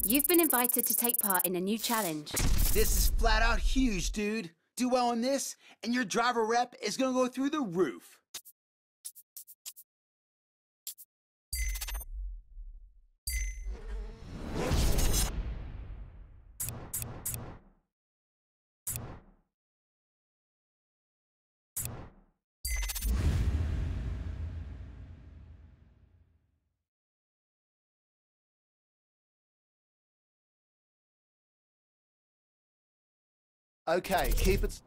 You've been invited to take part in a new challenge. This is flat out huge, dude. Do well on this, and your driver rep is gonna go through the roof. Okay, keep it...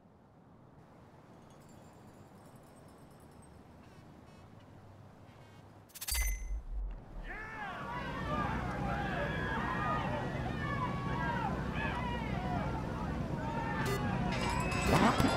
What?